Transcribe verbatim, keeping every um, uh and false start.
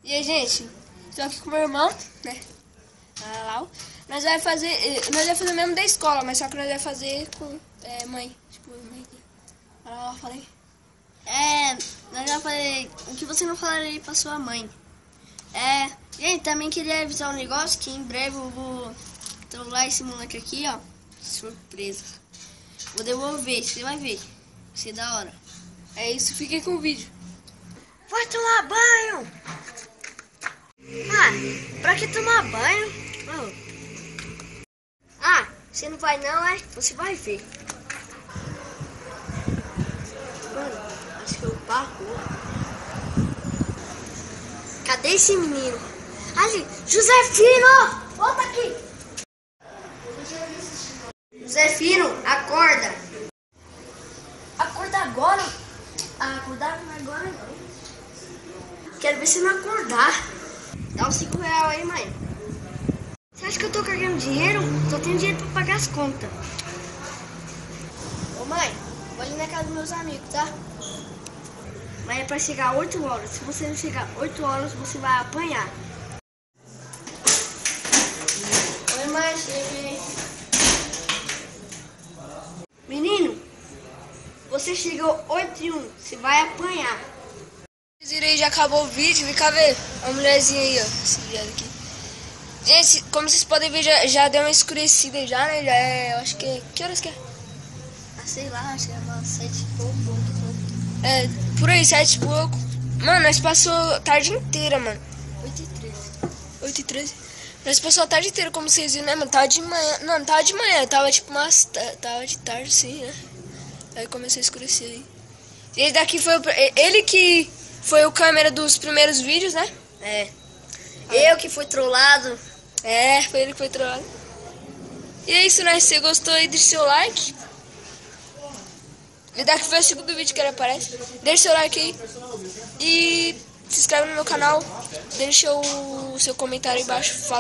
E aí, gente, estou aqui com meu irmão, né? Lá, nós vai fazer, nós vai fazer mesmo da escola, mas só que nós vai fazer com é, mãe. Tipo, mãe. Olha lá, falei. É, nós já falei o que você não falaria pra sua mãe. É, gente, também queria avisar um negócio que em breve eu vou trollar esse moleque aqui, ó. Surpresa. Vou devolver, você vai ver. Vai ser da hora. É isso, fiquem com o vídeo. Vai tomar banho! Ah, pra que tomar banho? Oh. Ah, você não vai não, é? Você vai ver. Mano, acho que eu parco. Cadê esse menino? Ali, Josefino! Volta aqui! Josefino, acorda! Acorda agora? Ah, acordar agora não. Quero ver se não acordar. Dá uns cinco reais aí, mãe. Você acha que eu tô carregando dinheiro? Só tenho dinheiro pra pagar as contas. Ô mãe, vou ali na casa dos meus amigos, tá? Mas é pra chegar oito horas. Se você não chegar oito horas, você vai apanhar. Oi, mãe, cheguei. Menino, você chegou oito e um, você vai apanhar. Vocês viram aí, já acabou o vídeo, vem cá ver a mulherzinha aí, ó, esse viado aqui. Gente, como vocês podem ver, já, já deu uma escurecida já, né, já é, eu acho que é, que horas que é? Ah, sei lá, acho que é umas sete e pouco, oito e pouco. É, por aí, sete e pouco. Mano, nós passou a tarde inteira, mano. Oito e treze. Oito e treze. Nós passou a tarde inteira, como vocês viram, né, mano, tava de manhã, não, não tava de manhã, tava tipo umas, tava de tarde, sim, né. Aí começou a escurecer aí. Esse daqui foi o, ele que foi o câmera dos primeiros vídeos, né? É. Eu que fui trollado. É, foi ele que foi trollado. E é isso, né? Se você gostou aí, deixa seu like. E daqui foi o segundo vídeo que ele aparece. Deixa seu like aí. E se inscreve no meu canal. Deixa o seu comentário aí embaixo.